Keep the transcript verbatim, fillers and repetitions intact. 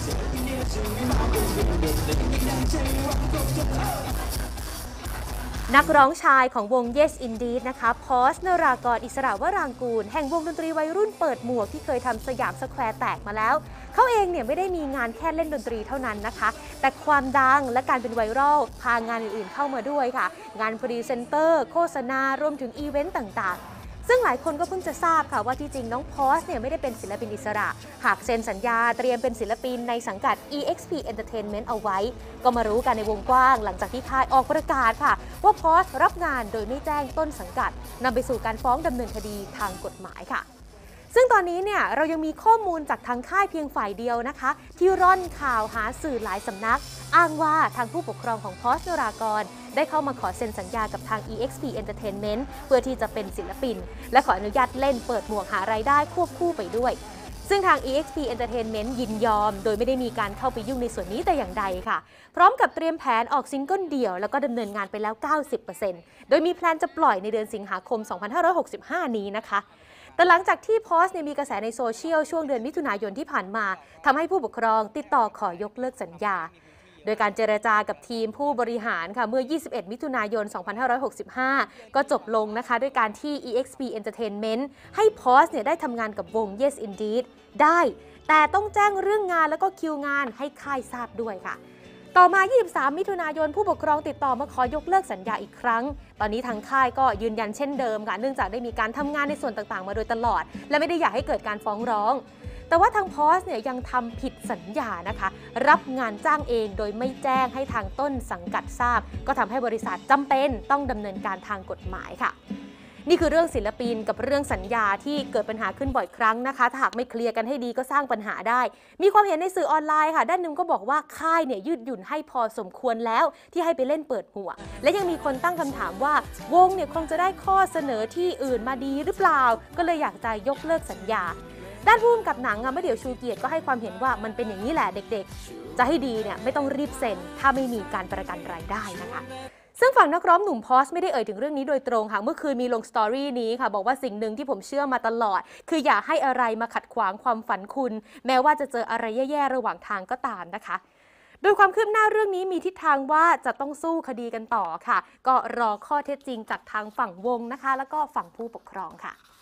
นักร้องชายของวง Yes Indeed นะคะพอส นรากร อิสระวรางกูลแห่งวงดนตรีวัยรุ่นเปิดหมวกที่เคยทำสยามสแควร์แตกมาแล้วเขาเองเนี่ยไม่ได้มีงานแค่เล่นดนตรีเท่านั้นนะคะแต่ความดังและการเป็นไวรัลพางานอื่นๆเข้ามาด้วยค่ะงานพรีเซนเตอร์โฆษณารวมถึงอีเวนต์ต่างๆซึ่งหลายคนก็เพิ่งจะทราบค่ะว่าที่จริงน้องพอสเนี่ยไม่ได้เป็นศิลปินอิสระหากเซ็นสัญญาเตรียมเป็นศิลปินในสังกัด อี เอ็กซ์ พี Entertainment เอาไว้ก็มารู้กันในวงกว้างหลังจากที่ค่ายออกประกาศค่ะว่าพอสรับงานโดยไม่แจ้งต้นสังกัดนำไปสู่การฟ้องดำเนินคดีทางกฎหมายค่ะซึ่งตอนนี้เนี่ยเรายังมีข้อมูลจากทางค่ายเพียงฝ่ายเดียวนะคะที่ร่อนข่าวหาสื่อหลายสำนักอ้างว่าทางผู้ปกครองของพอส นรากรได้เข้ามาขอเซ็นสัญญากับทาง อี เอ็กซ์ พี Entertainment เพื่อที่จะเป็นศิลปินและขออนุญาตเล่นเปิดหมวกหารายได้ควบคู่ไปด้วยซึ่งทาง อี เอ็กซ์ พี Entertainment ยินยอมโดยไม่ได้มีการเข้าไปยุ่งในส่วนนี้แต่อย่างใดค่ะพร้อมกับเตรียมแผนออกซิงเกิลเดี่ยวแล้วก็ดำเนินงานไปแล้ว เก้าสิบเปอร์เซ็นต์ โดยมีแพลนจะปล่อยในเดือนสิงหาคม สองพันห้าร้อยหกสิบห้า นี้นะคะแต่หลังจากที่โพสต์มีกระแสในโซเชียลช่วงเดือนมิถุนายนที่ผ่านมาทำให้ผู้ปกครองติดต่อขอยกเลิกสัญญาโดยการเจรจากับทีมผู้บริหารค่ะเมื่อ ยี่สิบเอ็ด มิถุนายน สองพันห้าร้อยหกสิบห้า ก็จบลงนะคะด้วยการที่ อี เอ็กซ์ พี Entertainment ให้พอสเนี่ยได้ทำงานกับวง Yes Indeed ได้แต่ต้องแจ้งเรื่องงานแล้วก็คิวงานให้ค่ายทราบด้วยค่ะต่อมา ยี่สิบสาม มิถุนายนผู้ปกครองติดต่อมาขอยกเลิกสัญญาอีกครั้งตอนนี้ทางค่ายก็ยืนยันเช่นเดิมค่ะเนื่องจากได้มีการทำงานในส่วนต่างๆมาโดยตลอดและไม่ได้อยากให้เกิดการฟ้องร้องแต่ว่าทางพอสเนี่ยยังทำผิดสัญญานะคะรับงานจ้างเองโดยไม่แจ้งให้ทางต้นสังกัดทราบก็ทำให้บริษัทจำเป็นต้องดำเนินการทางกฎหมายค่ะนี่คือเรื่องศิลปินกับเรื่องสัญญาที่เกิดปัญหาขึ้นบ่อยครั้งนะคะถ้าหากไม่เคลียร์กันให้ดีก็สร้างปัญหาได้มีความเห็นในสื่อออนไลน์ค่ะด้านหนึ่งก็บอกว่าค่ายเนี่ยยืดหยุ่นให้พอสมควรแล้วที่ให้ไปเล่นเปิดหัวและยังมีคนตั้งคำถามว่าวงเนี่ยคงจะได้ข้อเสนอที่อื่นมาดีหรือเปล่าก็เลยอยากจะยกเลิกสัญญาด้านผู้กำกับหนังมะเดี่ยวชูเกียรติก็ให้ความเห็นว่ามันเป็นอย่างนี้แหละเด็กๆจะให้ดีเนี่ยไม่ต้องรีบเซ็นถ้าไม่มีการประกันรายได้นะคะซึ่งฝั่งนักร้องหนุ่มพอสไม่ได้เอ่ยถึงเรื่องนี้โดยตรงค่ะเมื่อคืนมีลงสตอรี่นี้ค่ะบอกว่าสิ่งหนึ่งที่ผมเชื่อมาตลอดคืออย่าให้อะไรมาขัดขวางความฝันคุณแม้ว่าจะเจออะไรแย่ๆระหว่างทางก็ตามนะคะโดยความคืบหน้าเรื่องนี้มีทิศทางว่าจะต้องสู้คดีกันต่อค่ะก็รอข้อเท็จจริงจากทางฝั่งวงนะคะแล้วก็ฝั่งผู้ปกครองค่ะ